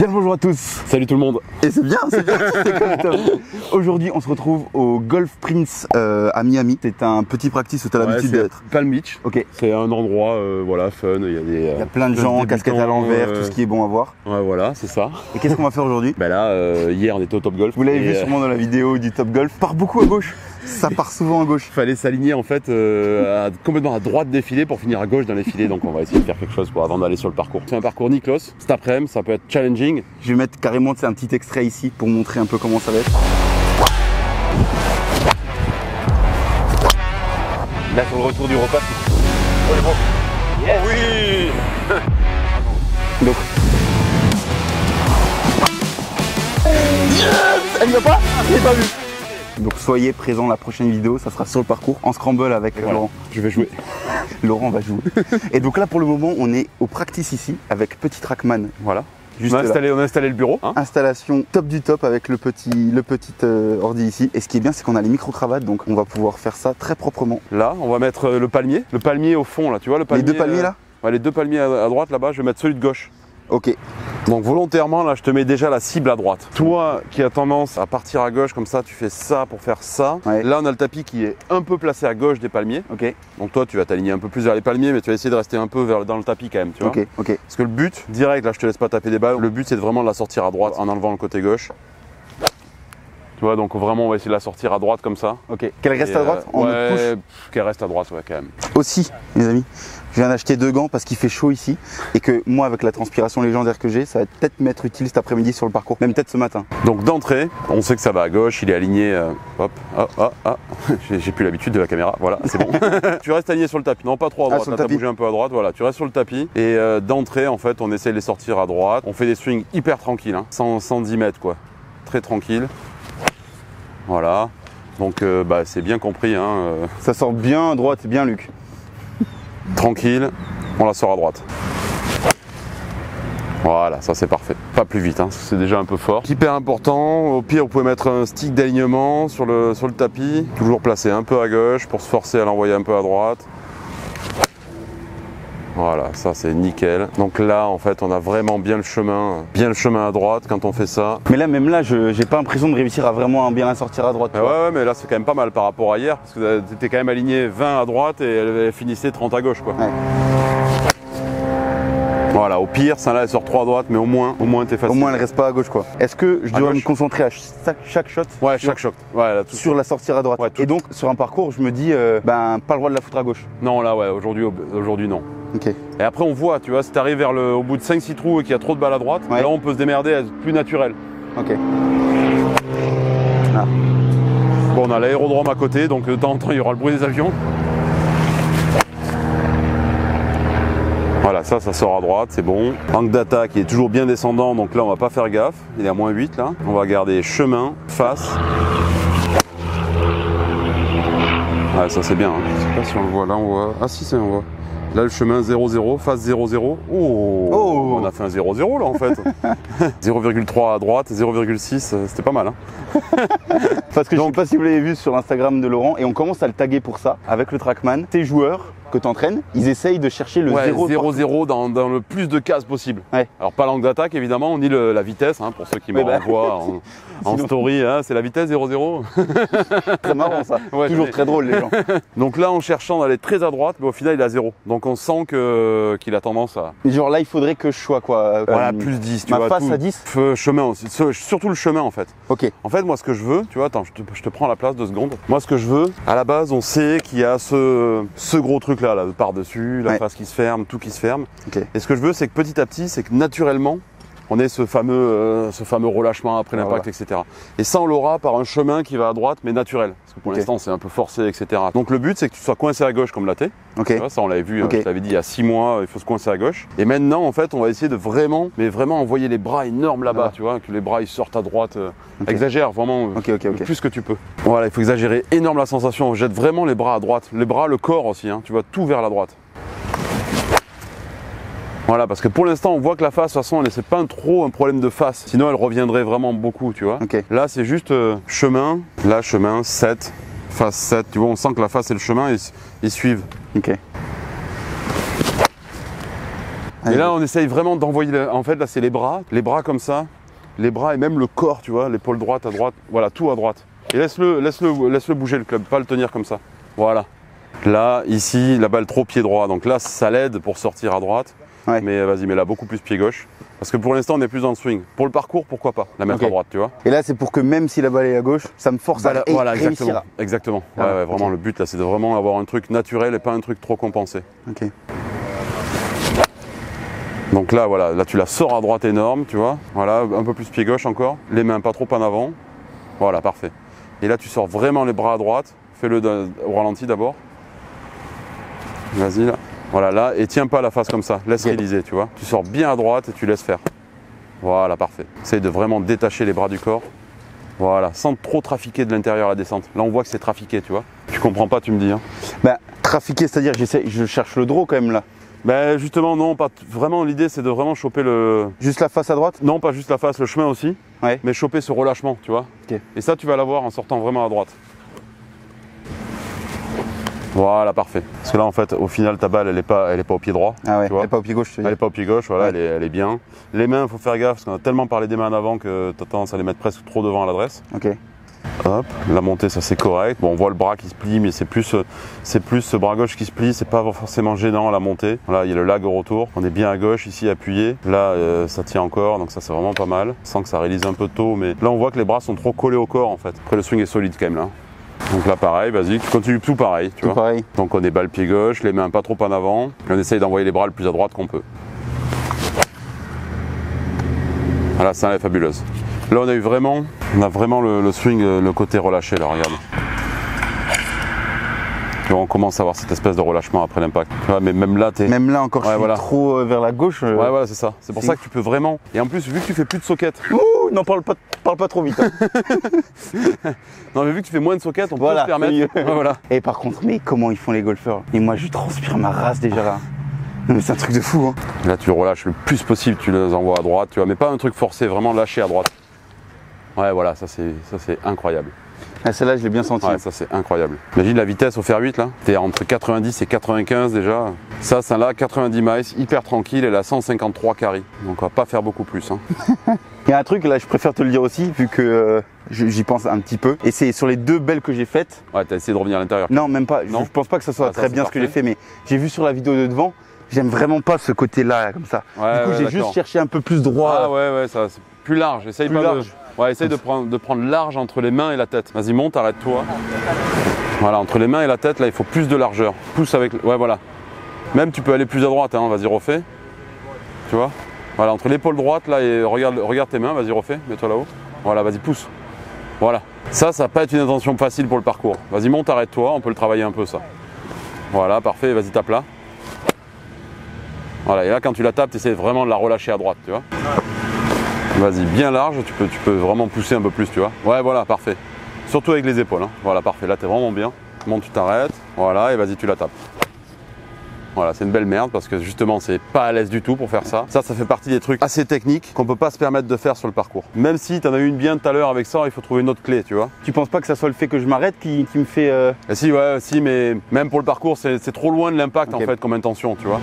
Bien le bonjour à tous. Salut tout le monde. Et c'est bien, c'est comme top. Aujourd'hui, on se retrouve au Golf Prince à Miami. C'est un petit practice où tu as l'habitude d'être. Palm Beach. Ok. C'est un endroit voilà, fun. Il y a plein de gens, casquettes à l'envers, tout ce qui est bon à voir. Ouais, voilà, c'est ça. Et qu'est-ce qu'on va faire aujourd'hui? Bah là, hier, on était au Top Golf. Vous l'avez vu sûrement dans la vidéo du Top Golf. Part beaucoup à gauche. Ça part souvent à gauche. Il fallait s'aligner en fait complètement à droite des filets pour finir à gauche dans les filets. Donc on va essayer de faire quelque chose avant d'aller sur le parcours. C'est un parcours Niklos. Cet après-midi, ça peut être challenging. Je vais mettre carrément un petit extrait ici pour montrer un peu comment ça va être. Là sur le retour du repas. Oh, bon. Yes. Oh oui. Donc. Yes. Elle y va pas? Je l'ai pas vu. Donc soyez présents la prochaine vidéo, ça sera sur le parcours en scramble avec Laurent. Je vais jouer. Laurent va jouer. Et donc là pour le moment on est au practice ici avec petit Trackman. Voilà. Juste on a installé le bureau. Hein. Installation top du top avec le petit ordi ici. Et ce qui est bien c'est qu'on a les micro-cravates donc on va pouvoir faire ça très proprement. Là on va mettre le palmier. Le palmier au fond là, tu vois le palmier. Les deux palmiers là ouais, les deux palmiers à droite là-bas, je vais mettre celui de gauche. Ok. Donc volontairement là je te mets déjà la cible à droite. Toi qui as tendance à partir à gauche comme ça, tu fais ça pour faire ça. Ouais. Là on a le tapis qui est un peu placé à gauche des palmiers. Ok. Donc toi tu vas t'aligner un peu plus vers les palmiers mais tu vas essayer de rester un peu dans le tapis quand même, tu vois. Ok, ok. Parce que le but, direct là je te laisse pas taper des balles, le but c'est de vraiment la sortir à droite en enlevant le côté gauche. Tu vois, donc vraiment on va essayer de la sortir à droite comme ça. Ok. Qu'elle reste à droite? Ouais, qu'elle reste à droite, ouais, quand même. Aussi, mes amis, je viens d'acheter 2 gants parce qu'il fait chaud ici et que moi, avec la transpiration légendaire que j'ai, ça va peut-être m'être utile cet après-midi sur le parcours, même peut-être ce matin. Donc d'entrée, on sait que ça va à gauche, il est aligné, hop, j'ai plus l'habitude de la caméra, voilà, c'est bon. Tu restes aligné sur le tapis, non pas trop à droite, t'as bougé un peu à droite, voilà, tu restes sur le tapis et d'entrée, en fait, on essaie de les sortir à droite. On fait des swings hyper tranquilles, hein, 110 mètres quoi, très tranquille. Voilà, donc c'est bien compris. Hein, Ça sort bien à droite, bien Luc. Tranquille, on la sort à droite. Voilà, ça c'est parfait. Pas plus vite, hein, c'est déjà un peu fort. Hyper important, au pire vous pouvez mettre un stick d'alignement sur le tapis. Toujours placé un peu à gauche pour se forcer à l'envoyer un peu à droite. Voilà, ça c'est nickel. Donc là, en fait, on a vraiment bien le chemin à droite quand on fait ça. Mais là, même là, j'ai pas l'impression de réussir à vraiment bien la sortir à droite. Ouais, mais là, c'est quand même pas mal par rapport à hier, parce que tu étais quand même aligné 20 à droite et elle finissait 30 à gauche, quoi. Ouais. Voilà, au pire, celle-là, elle sort 3 à droite, mais au moins t'es facile. Au moins, elle reste pas à gauche, quoi. Est-ce que je dois me concentrer à chaque shot? Ouais, chaque shot. Ouais, là, sur la sortie à droite. Ouais, et donc, sur un parcours, je me dis, pas le droit de la foutre à gauche. Non, là, ouais, aujourd'hui, non. Ok. Et après, on voit, tu vois, si t'arrives au bout de 5-6 trous et qu'il y a trop de balles à droite, là, on peut se démerder à être plus naturel. Ok. Ah. Bon, on a l'aérodrome à côté, donc de temps en temps, il y aura le bruit des avions. Voilà, ça sort à droite, c'est bon. Angle d'attaque est toujours bien descendant, donc là on va pas faire gaffe. Il est à moins 8 là. On va garder chemin, face. Ouais, ça c'est bien. Hein. Je sais pas si on le voit là, on voit. Ah si, on voit. Là le chemin 0-0, face 0-0. Oh, on a fait un 0-0 là en fait. 0,3 à droite, 0,6, c'était pas mal. Hein. Parce que je sais pas si vous l'avez vu sur l'Instagram de Laurent, et on commence à le taguer pour ça, avec le Trackman. Tes joueurs que tu entraînes, ils essayent de chercher le 0-0 dans le plus de cases possible. Ouais. Alors pas l'angle d'attaque évidemment, on dit la vitesse, hein, pour ceux qui me renvoient en story, hein, c'est la vitesse 0-0. Très marrant ça, ouais, toujours très drôle les gens. Donc là en cherchant d'aller très à droite, mais au final il est à 0. Donc on sent qu'il a tendance à... Mais genre là il faudrait que je sois quoi voilà, plus 10, tu ma vois. face tout. À 10 chemin aussi, surtout le chemin en fait. Ok. En fait moi ce que je veux, tu vois, attends, je te prends la place 2 secondes. Moi ce que je veux, à la base on sait qu'il y a ce gros truc là par-dessus, la face qui se ferme, tout qui se ferme. Okay. Et ce que je veux, c'est que petit à petit, c'est que naturellement, on ait ce fameux relâchement après l'impact, etc. Et ça, on l'aura par un chemin qui va à droite, mais naturel. Parce que pour l'instant, c'est un peu forcé, etc. Donc le but, c'est que tu sois coincé à gauche comme là t'es. Okay. Tu vois, ça, on l'avait vu, je t'avais dit il y a 6 mois, il faut se coincer à gauche. Et maintenant, en fait, on va essayer de vraiment envoyer les bras énormes là-bas, tu vois, que les bras ils sortent à droite. Exagère vraiment le plus que tu peux. Voilà, il faut exagérer énorme la sensation. On jette vraiment les bras à droite. Les bras, le corps aussi, hein, tu vois, tout vers la droite. Voilà, parce que pour l'instant, on voit que la face, de toute façon, c'est pas trop un problème de face. Sinon, elle reviendrait vraiment beaucoup, tu vois. Okay. Là, c'est juste chemin. Là, chemin, 7, face 7. Tu vois, on sent que la face et le chemin, ils suivent. Ok. Et là, on essaye vraiment d'envoyer, en fait, là, c'est les bras comme ça, les bras et même le corps, tu vois, l'épaule droite, à droite, voilà, tout à droite. Et laisse-le bouger le club, pas le tenir comme ça. Voilà. Là, ici, la balle trop pied droit, donc là, ça l'aide pour sortir à droite. Ouais. Mais vas-y, mets là beaucoup plus pied gauche. Parce que pour l'instant, on est plus dans le swing. Pour le parcours, pourquoi pas la mettre à droite, tu vois. Et là, c'est pour que même si la balle est à gauche, ça me force à voilà, exactement. Exactement. Ouais, vraiment, le but, là, c'est de vraiment avoir un truc naturel et pas un truc trop compensé. Ok. Donc là, voilà, là, tu la sors à droite énorme, tu vois. Voilà, un peu plus pied gauche encore. Les mains pas trop en avant. Voilà, parfait. Et là, tu sors vraiment les bras à droite. Fais-le au ralenti d'abord. Vas-y, là. Voilà, là, et tiens pas la face comme ça. Laisse réaliser, tu vois. Tu sors bien à droite et tu laisses faire. Voilà, parfait. Essaye de vraiment détacher les bras du corps. Voilà, sans trop trafiquer de l'intérieur à la descente. Là, on voit que c'est trafiqué, tu vois. Tu comprends pas, tu me dis. Hein. Bah, trafiqué, c'est-à-dire, je cherche le draw quand même là. Ben justement non, pas vraiment, l'idée c'est de vraiment choper le... Juste la face à droite? Non, pas juste la face, le chemin aussi, ouais. Mais choper ce relâchement, tu vois. Okay. Et ça tu vas l'avoir en sortant vraiment à droite. Voilà, parfait. Parce que là en fait, au final ta balle elle est pas au pied droit. Ah ouais, tu vois. Elle est pas au pied gauche, elle est pas au pied gauche, voilà, ouais. Elle est bien. Les mains, il faut faire gaffe, parce qu'on a tellement parlé des mains en avant que tu as tendance à les mettre presque trop devant à l'adresse. Ok. Hop, la montée ça c'est correct. Bon, on voit le bras qui se plie, mais c'est plus ce bras gauche qui se plie, c'est pas forcément gênant à la montée. Là il y a le lag au retour, on est bien à gauche ici appuyé. Là ça tient encore, donc ça c'est vraiment pas mal. Sans que ça réalise un peu tôt, mais là on voit que les bras sont trop collés au corps en fait. Après le swing est solide quand même là. Donc là pareil, vas-y, tu continues tout pareil, tu vois. Pareil. Donc on est balle pied gauche, les mains pas trop en avant, et on essaye d'envoyer les bras le plus à droite qu'on peut. Voilà, ça elle est fabuleuse. Là on a vraiment le swing, le côté relâché là, regarde. Et on commence à avoir cette espèce de relâchement après l'impact. Ouais, mais même là encore, je suis trop vers la gauche. Ouais voilà, c'est ça. C'est pour ça que tu peux vraiment. Et en plus vu que tu fais plus de socket. Ouh, non parle pas trop vite. Hein. Non mais vu que tu fais moins de socket, on peut se permettre. Ouais, voilà. Et par contre, mais comment ils font les golfeurs? Et moi je transpire ma race déjà là. Non mais c'est un truc de fou. Hein. Là tu relâches le plus possible, tu les envoies à droite, tu vois, mais pas un truc forcé, vraiment lâché à droite. Ouais voilà, ça c'est incroyable. Ah, celle-là je l'ai bien senti. Ouais, ça c'est incroyable. Imagine la vitesse au fer 8 là, t'es entre 90 et 95 déjà. Ça là 90 miles, hyper tranquille, elle a 153 carry. Donc on va pas faire beaucoup plus. Hein. Il y a un truc là, je préfère te le dire aussi, vu que j'y pense un petit peu. Et c'est sur les deux belles que j'ai faites. Ouais, t'as essayé de revenir à l'intérieur. Non, même pas. Non. Je pense pas que ça soit très bien ce que j'ai fait, mais j'ai vu sur la vidéo de devant, j'aime vraiment pas ce côté-là comme ça. Ouais, du coup, j'ai juste cherché un peu plus droit. Ah ouais, ça c'est plus large. Essaye plus large. Ouais, essaye de prendre large entre les mains et la tête. Vas-y, monte, arrête-toi. Voilà, entre les mains et la tête, là, il faut plus de largeur. Pousse avec... Ouais, voilà. Même, tu peux aller plus à droite, hein. Vas-y, refais. Tu vois? Voilà, entre l'épaule droite, là, et regarde tes mains. Vas-y, refais. Mets-toi là-haut. Voilà, vas-y, pousse. Voilà. Ça va pas être une intention facile pour le parcours. Vas-y, monte, arrête-toi. On peut le travailler un peu, ça. Voilà, parfait. Vas-y, tape là. Voilà, et là, quand tu la tapes, tu essaies vraiment de la relâcher à droite, tu vois? Vas-y, bien large, tu peux vraiment pousser un peu plus, tu vois. Ouais, voilà, parfait. Surtout avec les épaules. Hein. Voilà, parfait. Là, t'es vraiment bien. Monte, tu t'arrêtes. Voilà, et vas-y, tu la tapes. Voilà, c'est une belle merde parce que justement, c'est pas à l'aise du tout pour faire ça. Ça fait partie des trucs assez techniques qu'on peut pas se permettre de faire sur le parcours. Même si t'en as eu une bien tout à l'heure avec ça, il faut trouver une autre clé, tu vois. Tu penses pas que ça soit le fait que je m'arrête qui me fait... Et si, ouais, si, mais même pour le parcours, c'est trop loin de l'impact en fait comme intention, tu vois.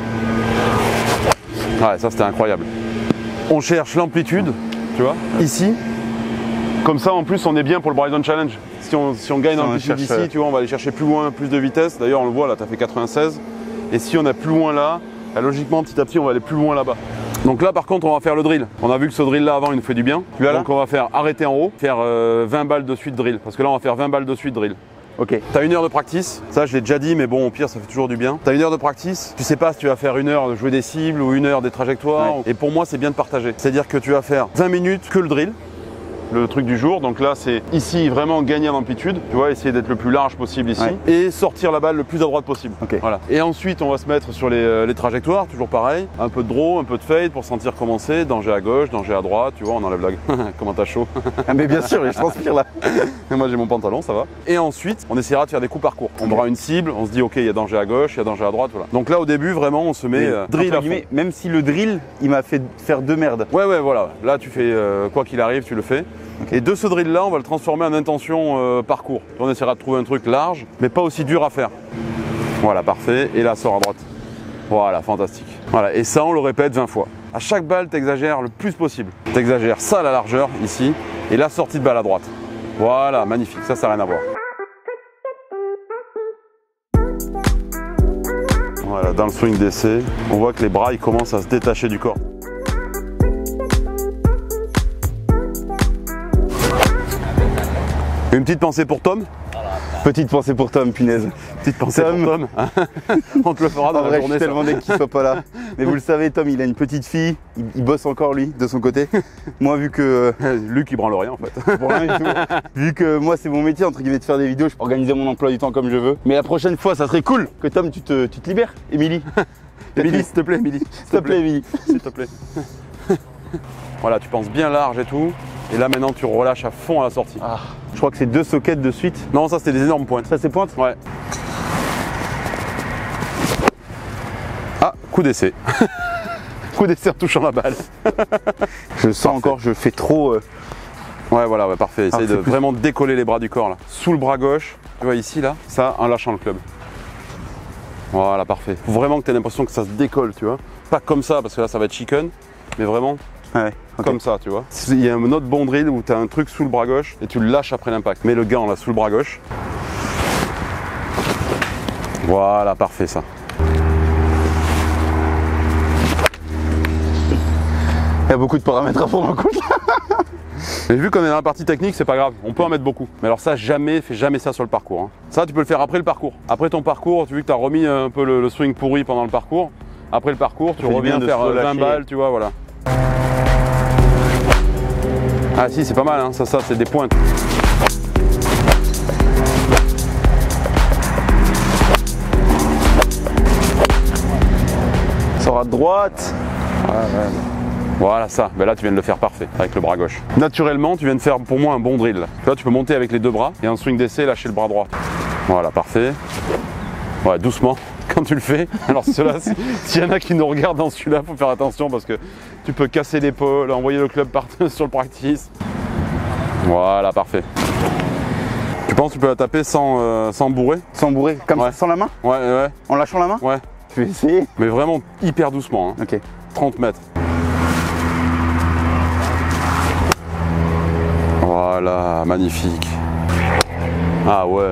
Ouais, ça c'était incroyable. On cherche l'amplitude, tu vois, ici. Comme ça, en plus, on est bien pour le Bryson Challenge. Si on gagne l'amplitude ici, tu vois, on va aller chercher plus loin, plus de vitesse. D'ailleurs, on le voit, là, tu as fait 96. Et si on est plus loin là, logiquement, petit à petit, on va aller plus loin là-bas. Donc là, par contre, on va faire le drill. On a vu que ce drill-là, avant, il nous fait du bien. Donc on va faire arrêter en haut, faire 20 balles de suite drill. Parce que là, on va faire 20 balles de suite drill. Ok. T'as 1 heure de practice, ça je l'ai déjà dit, mais bon au pire ça fait toujours du bien. T'as 1 heure de practice, tu sais pas si tu vas faire 1 heure de jouer des cibles ou 1 heure des trajectoires. Ouais. Et pour moi c'est bien de partager. C'est-à-dire que tu vas faire 20 minutes que le drill, le truc du jour. Donc là c'est ici vraiment gagner en amplitude, tu vois, essayer d'être le plus large possible ici et sortir la balle le plus à droite possible. Okay. Voilà. Et ensuite on va se mettre sur les trajectoires, toujours pareil, un peu de draw, un peu de fade pour sentir commencer, danger à gauche, danger à droite, tu vois, on enlève la... Comment t'as chaud. Ah mais bien sûr, je transpire là. Et moi j'ai mon pantalon, ça va. Et ensuite on essaiera de faire des coups par court. On aura une cible, on se dit ok il y a danger à gauche, il y a danger à droite, voilà. Donc là au début vraiment on se met drill à fond. Même si le drill il m'a fait faire 2 merdes. Ouais voilà, là tu fais quoi qu'il arrive tu le fais. Okay. Et de ce drill là on va le transformer en intention parcours. On essaiera de trouver un truc large mais pas aussi dur à faire. Voilà parfait, et là sort à droite. Voilà, fantastique. Voilà, et ça, on le répète 20 fois. À chaque balle, tu exagères le plus possible. Tu exagères ça à la largeur, ici, et la sortie de balle à droite. Voilà, magnifique, ça n'a rien à voir. Voilà, dans le swing d'essai, on voit que les bras ils commencent à se détacher du corps. Une petite pensée pour Tom. Petite pensée pour Tom, punaise. Petite pensée pour Tom. On te le fera dans la journée. Je suis tellement deg qu'il soit pas là. Mais vous le savez, Tom, il a une petite fille. Il bosse encore, lui, de son côté. Moi, vu que... Luc, il branle rien, en fait. Pour rien du tout. Vu que moi, c'est mon métier, entre guillemets, de faire des vidéos, je peux organiser mon emploi du temps comme je veux. Mais la prochaine fois, ça serait cool que Tom, tu te libères, Émilie. Émilie, s'il te plaît, Émilie. S'il te plaît, Émilie. S'il te plaît. Voilà, tu penses bien large et tout. Et là, maintenant, tu relâches à fond à la sortie. Ah, je crois que c'est 2 sockets de suite. Non, ça, c'était des énormes pointes. Ça, c'est pointe? Ouais. Ah, coup d'essai. Coup d'essai en touchant la balle. Je sens encore, je fais trop... Ouais, voilà, ouais, parfait. Essaye de vraiment décoller les bras du corps, là. Sous le bras gauche, tu vois, ici, là, ça, en lâchant le club. Voilà, parfait. Faut vraiment que tu aies l'impression que ça se décolle, tu vois. Pas comme ça, parce que là, ça va être chicken, mais vraiment... Ouais, okay. Comme ça, tu vois. Il y a un autre bon drill où tu as un truc sous le bras gauche et tu le lâches après l'impact. Mets le gant là sous le bras gauche. Voilà, parfait ça. Il y a beaucoup de paramètres à prendre en compte. Mais vu qu'on est dans la partie technique, c'est pas grave, on peut en mettre beaucoup. Mais alors ça, fais jamais ça sur le parcours. Hein. Ça, tu peux le faire après le parcours. Après ton parcours, tu vois que tu as remis un peu le swing pourri pendant le parcours. Après le parcours, tu reviens faire 20 balles, tu vois, voilà. Ah si, c'est pas mal, hein. Ça c'est des pointes. Sort à droite. Ouais. Voilà ça, ben là tu viens de le faire parfait avec le bras gauche. Naturellement, tu viens de faire pour moi un bon drill. Tu vois, tu peux monter avec les 2 bras et en swing d'essai lâcher le bras droit. Voilà, parfait. Ouais, doucement quand tu le fais. Alors ceux-là, s'il y en a qui nous regardent dans celui-là, faut faire attention parce que tu peux casser l'épaule, envoyer le club sur le practice. Voilà, parfait. Tu penses que tu peux la taper sans bourrer? Sans bourrer, comme ça, sans la main? Ouais. En lâchant la main? Ouais. Je vais essayer. Mais vraiment hyper doucement. Hein. Ok. 30 mètres. Voilà, magnifique. Ah ouais.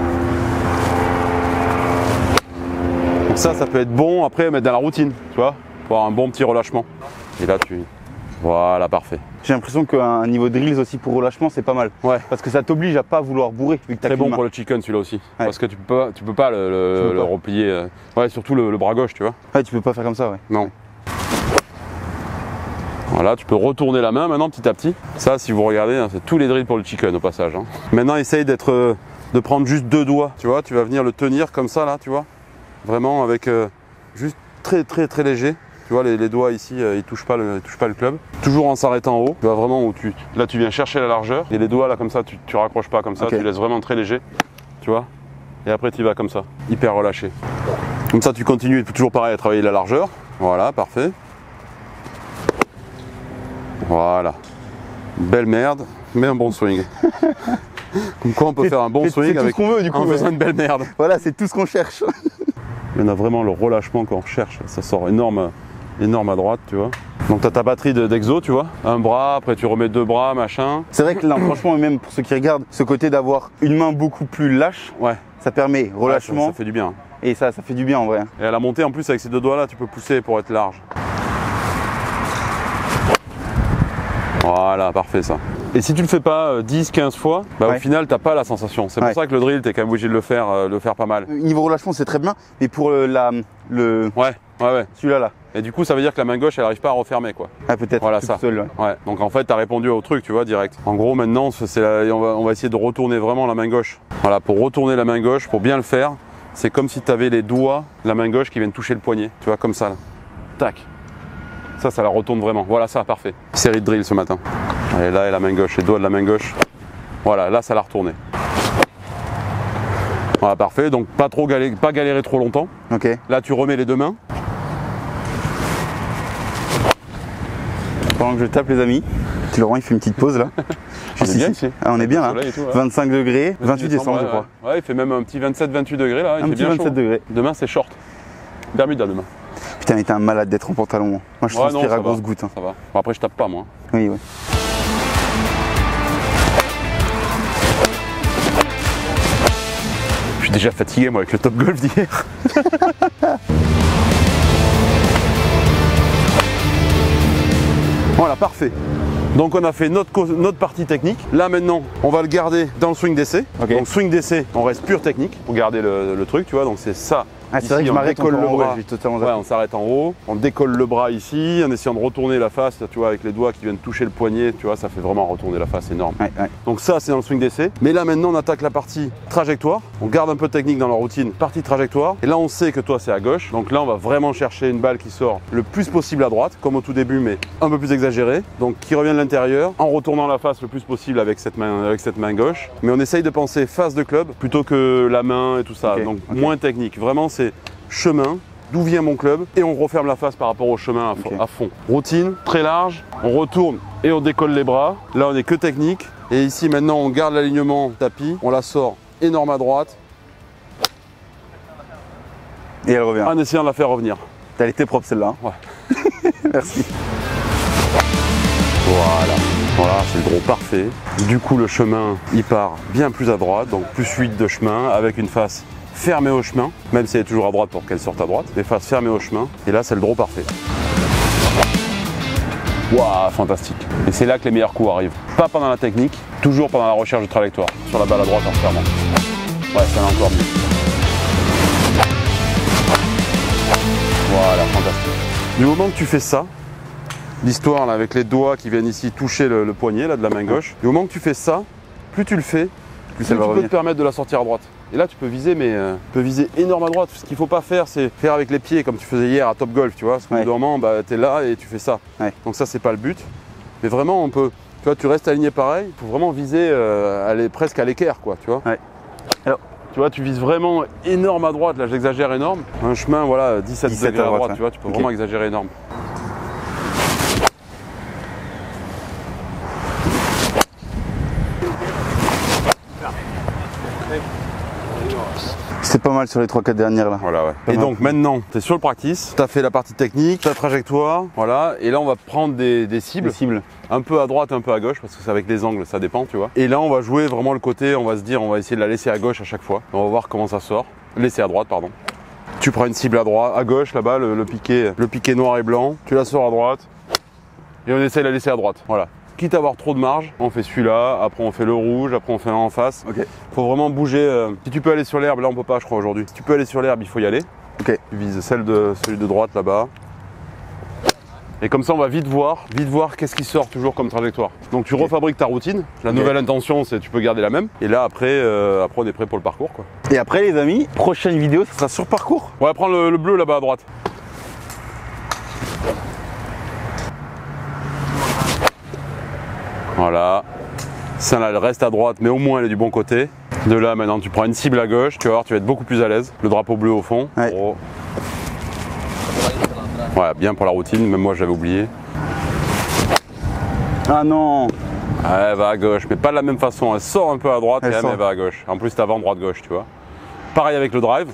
Donc ça peut être bon après mettre dans la routine, tu vois, pour avoir un bon petit relâchement. Et là voilà, parfait. J'ai l'impression qu'un niveau de drills aussi pour relâchement, c'est pas mal. Ouais. Parce que ça t'oblige à pas vouloir bourrer vu que t'as très bon pour le chicken celui-là aussi. Ouais. Parce que tu peux pas le replier. Ouais, surtout le bras gauche, tu vois. Ouais, tu peux pas faire comme ça, ouais. Non. Voilà, tu peux retourner la main maintenant petit à petit. Ça, si vous regardez, hein, c'est tous les drills pour le chicken au passage. Hein. Maintenant, essaye de prendre juste 2 doigts. Tu vois, tu vas venir le tenir comme ça là, tu vois. Vraiment avec juste très léger. Tu vois, les doigts ici, ils touchent pas le club. Toujours en s'arrêtant en haut. Tu vois vraiment où là, tu viens chercher la largeur. Et les doigts là comme ça, tu raccroches pas comme ça. Okay. Tu laisses vraiment très léger. Tu vois. Et après, tu vas comme ça, hyper relâché. Comme ça, tu continues toujours pareil à travailler la largeur. Voilà, parfait. Voilà. Belle merde, mais un bon swing. Comme quoi on peut faire un bon swing avec en faisant une belle merde. Voilà, c'est tout ce qu'on cherche. On a vraiment le relâchement qu'on recherche. Ça sort énorme à droite, tu vois. Donc tu as ta batterie d'exo, tu vois. Un bras, après tu remets 2 bras, machin. C'est vrai que là, franchement, même pour ceux qui regardent, ce côté d'avoir une main beaucoup plus lâche, ouais. Ça permet relâchement. Ça fait du bien. Et ça fait du bien en vrai. Et à la montée, en plus, avec ces 2 doigts-là, tu peux pousser pour être large. Voilà, parfait ça. Et si tu le fais pas 10-15 fois, au final, t'as pas la sensation. C'est pour ça que le drill, t'es quand même obligé de le faire pas mal. Niveau relâchement, c'est très bien, mais pour le... Ouais. Celui-là, là. Et du coup, ça veut dire que la main gauche, elle arrive pas à refermer, quoi. Ah, peut-être. Voilà ça. Seul, ouais. Donc en fait, t'as répondu au truc, tu vois, direct. En gros, maintenant, on va essayer de retourner vraiment la main gauche. Voilà, pour retourner la main gauche, pour bien le faire, c'est comme si t'avais les doigts, la main gauche qui viennent toucher le poignet. Tu vois, comme ça, là. Tac. Ça la retourne vraiment. Voilà ça, parfait. Série de drills ce matin. Allez, là, et la main gauche, les doigts de la main gauche. Voilà, là, ça l'a retourné. Voilà, parfait. Donc, pas galérer trop longtemps. Ok. Là, tu remets les 2 mains. Pendant que je tape, les amis, Laurent, il fait une petite pause là. On est bien ici. Ah, on est bien là. Tout, 25 degrés, 28 décembre, je crois. Ouais, il fait même un petit 27-28 degrés là. Un petit 27 degrés. Demain, c'est short. Bermuda demain. Putain, mais t'es un malade d'être en pantalon. Moi, je transpire à grosses gouttes. Hein. Ça va. Bon, après, je tape pas, moi. Oui, oui. Je suis déjà fatigué, moi, avec le Top Golf d'hier. Voilà, parfait. Donc on a fait notre partie technique. Là maintenant, on va le garder dans le swing d'essai. Okay. Donc swing d'essai, on reste pure technique pour garder le truc, tu vois. Donc c'est ça. Ah, c'est vrai que je m'arrête le bras. Ouais, on s'arrête en haut, on décolle le bras ici, en essayant de retourner la face, tu vois, avec les doigts qui viennent toucher le poignet, tu vois, ça fait vraiment retourner la face énorme. Ouais. Donc ça, c'est dans le swing d'essai. Mais là, maintenant, on attaque la partie trajectoire. On garde un peu de technique dans la routine, partie trajectoire. Et là, on sait que toi, c'est à gauche. Donc là, on va vraiment chercher une balle qui sort le plus possible à droite, comme au tout début, mais un peu plus exagéré. Donc qui revient de l'intérieur, en retournant la face le plus possible avec cette main gauche. Mais on essaye de penser face de club plutôt que la main et tout ça. Okay. Donc moins technique. Vraiment, c'est chemin, d'où vient mon club, et on referme la face par rapport au chemin à fond. Routine, très large, on retourne et on décolle les bras. Là, on n'est que technique. Et ici, maintenant, on garde l'alignement tapis, on la sort énorme à droite. Et elle revient. En essayant de la faire revenir. Elle était propre celle-là. Ouais. Merci. Voilà, c'est le draw parfait. Du coup, le chemin, il part bien plus à droite, donc plus 8 de chemin, avec une face fermée au chemin, même si elle est toujours à droite pour qu'elle sorte à droite, mais face fermée au chemin. Et là, c'est le draw parfait. Waouh, fantastique. Et c'est là que les meilleurs coups arrivent. Pas pendant la technique, toujours pendant la recherche de trajectoire. Sur la balle à droite en fermant. Ouais, ça va encore mieux. Voilà, fantastique. Du moment que tu fais ça, l'histoire là avec les doigts qui viennent ici toucher le poignet là de la main gauche, du moment que tu fais ça, plus tu le fais, plus tu peux te permettre de la sortir à droite. Et là tu peux viser, mais tu peux viser énorme à droite. Ce qu'il ne faut pas faire, c'est faire avec les pieds comme tu faisais hier à Top Golf, tu vois. Parce qu'au bout d'un moment, tu es là et tu fais ça. Ouais. Donc ça, c'est pas le but. Mais vraiment, on peut. Tu vois, tu restes aligné pareil. Il faut vraiment viser aller presque à l'équerre, quoi, tu vois. Ouais. Alors, tu vois, tu vises vraiment énorme à droite. Là, j'exagère énorme. Un chemin, voilà, 17 degrés à droite, tu vois. Tu peux vraiment exagérer énorme. c'est pas mal sur les 3-4 dernières là. Voilà, ouais. Et donc maintenant, tu es sur le practice, tu as fait la partie technique, ta trajectoire, voilà. Et là, on va prendre des cibles. Des cibles. Un peu à droite, un peu à gauche, parce que c'est avec les angles, ça dépend, tu vois. Et là, on va jouer vraiment le côté, on va se dire, on va essayer de la laisser à gauche à chaque fois. On va voir comment ça sort. Laisser à droite, pardon. Tu prends une cible à droite, à gauche, là-bas, le piqué noir et blanc. Tu la sors à droite. Et on essaie de la laisser à droite. Voilà. Quitte à avoir trop de marge, on fait celui-là, après on fait le rouge, après on fait un en face. Okay. Faut vraiment bouger. Si tu peux aller sur l'herbe, là on peut pas, je crois, aujourd'hui. Si tu peux aller sur l'herbe, il faut y aller. Okay. Tu vises celui de droite là-bas. Et comme ça, on va vite voir qu'est-ce qui sort toujours comme trajectoire. Donc tu refabriques ta routine. La nouvelle intention, c'est tu peux garder la même. Et là, après on est prêt pour le parcours, quoi. Et après, les amis, prochaine vidéo, ça sera sur parcours. On va prendre le bleu là-bas à droite. Voilà. Ça là, elle reste à droite, mais au moins elle est du bon côté. De là, maintenant, tu prends une cible à gauche. Tu vas voir, tu vas être beaucoup plus à l'aise. Le drapeau bleu au fond. Ouais. Oh. Ouais, bien pour la routine, même moi j'avais oublié. Ah non. Elle va à gauche, mais pas de la même façon. Elle sort un peu à droite, elle va à gauche. En plus, c'est avant, droite, gauche, tu vois. Pareil avec le drive.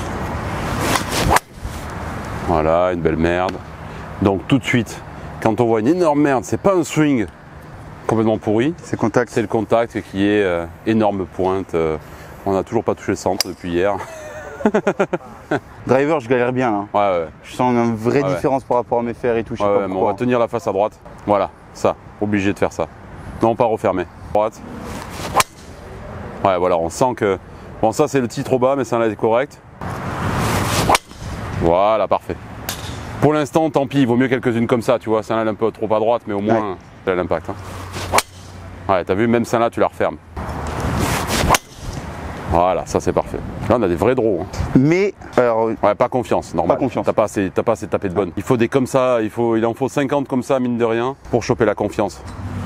Voilà, une belle merde. Donc tout de suite, quand on voit une énorme merde, c'est pas un swing complètement pourri. C'est contact. C'est le contact qui est énorme pointe. On n'a toujours pas touché le centre depuis hier. Driver, je galère bien là. Ouais, ouais. Je sens une vraie différence par rapport à mes fers et tout. Je sais pas mais on va tenir la face à droite. Voilà, ça. Obligé de faire ça. Non, pas refermer. Droite. Ouais, voilà, on sent que. Bon, ça c'est le petit trop bas, mais ça là est correct. Voilà, parfait. Pour l'instant, tant pis, il vaut mieux quelques-unes comme ça, tu vois. Ça là un peu trop à droite, mais au moins, ça a l'impact. Hein. Ouais, t'as vu, même ça là, tu la refermes. Voilà, ça c'est parfait. Là, on a des vrais draws. Hein. Mais, alors. Ouais, pas confiance, normal. Pas confiance. T'as pas assez tapé de bonne. Il faut des comme ça, il en faut 50 comme ça, mine de rien, pour choper la confiance.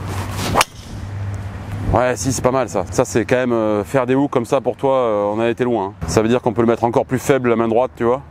Ouais, si, c'est pas mal ça. Ça, c'est quand même faire des hooks comme ça pour toi, on a été loin. Hein. Ça veut dire qu'on peut le mettre encore plus faible, la main droite, tu vois.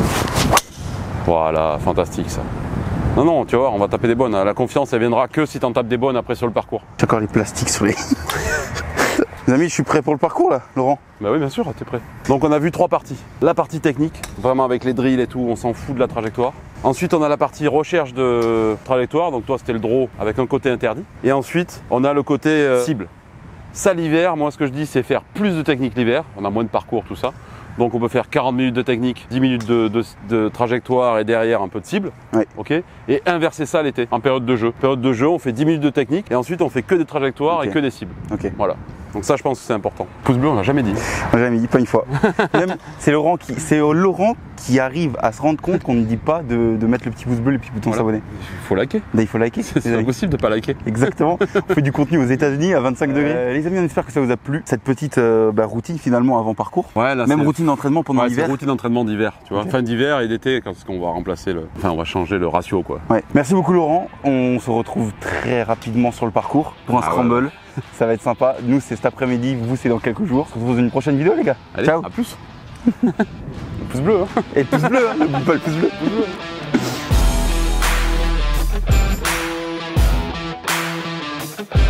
Voilà, fantastique ça. Non, non, tu vois, on va taper des bonnes. La confiance, elle viendra que si t'en tapes des bonnes après sur le parcours. J'ai encore les plastiques sur les. Les amis, je suis prêt pour le parcours là, Laurent. Bah oui, bien sûr, t'es prêt. Donc on a vu 3 parties. La partie technique, vraiment avec les drills et tout, on s'en fout de la trajectoire. Ensuite, on a la partie recherche de trajectoire, donc toi c'était le draw avec un côté interdit. Et ensuite, on a le côté cible. Ça l'hiver, moi ce que je dis c'est faire plus de technique l'hiver, on a moins de parcours, tout ça. Donc on peut faire 40 minutes de technique, 10 minutes de trajectoire et derrière un peu de cible. Ouais. Okay, et inverser ça l'été, en période de jeu. Période de jeu, on fait 10 minutes de technique et ensuite on fait que des trajectoires et que des cibles. Voilà. Donc ça je pense que c'est important. Pouce bleu on l'a jamais dit. On l'a jamais dit, pas une fois. C'est Laurent qui arrive à se rendre compte qu'on ne dit pas de mettre le petit pouce bleu, le petit bouton s'abonner. Il faut liker. Ben, il faut liker. C'est impossible de pas liker. Exactement. On fait du contenu aux États-Unis à 25 degrés. Les amis, on espère que ça vous a plu. Cette petite routine finalement avant parcours. Ouais, là, même routine d'entraînement pendant l'hiver. C'est routine d'entraînement d'hiver, tu vois. Fin d'hiver et d'été, parce qu'on va remplacer on va changer le ratio quoi. Ouais. Merci beaucoup Laurent. On se retrouve très rapidement sur le parcours pour un scramble. Ouais. Ça va être sympa. Nous c'est cet après-midi, vous c'est dans quelques jours. On se retrouve dans une prochaine vidéo les gars. Allez, ciao. À plus. Le pouce bleu hein. Et le pouce bleu, hein. N'oublie pas le pouce bleu. Pouce bleu.